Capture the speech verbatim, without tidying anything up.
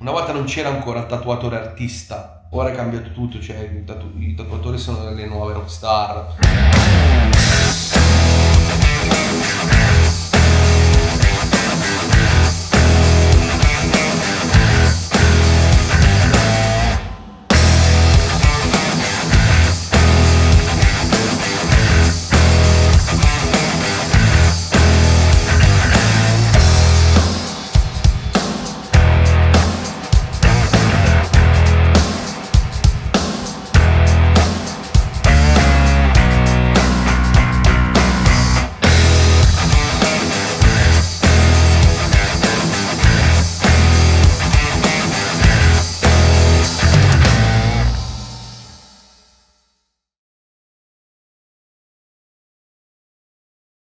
Una volta non c'era ancora il tatuatore artista, ora è cambiato tutto, cioè i, tatu i tatuatori sono le nuove rockstar.